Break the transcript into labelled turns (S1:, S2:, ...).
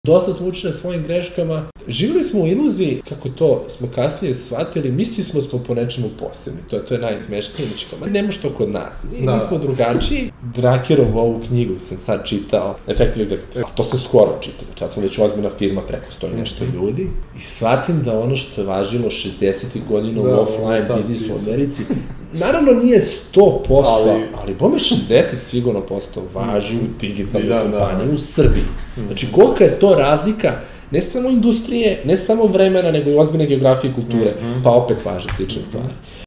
S1: Dosta smo učili na svojim greškama. Živjeli smo u iluziji, kako to smo kasnije shvatili, mislili smo po nečemu posebni. To je najsmešnije. Nemo što kod nas. Mi smo drugačiji. Drakerovu ovu knjigu sam sad čitao, Effective Executive, to sam skoro čitao. Znači, smo već ozbiljna firma, preko 100 nešto ljudi. I shvatim da ono što je važilo 60. godina u offline biznisu u Americi, naravno nije 100%, ali bome 60 sigurno postao važi u digitalnoj kompaniji u Srbiji. Znači, kolika je to razlika, ne samo industrije, ne samo vremena, nego i ozbiljne geografije i kulture, pa opet važe slične stvari.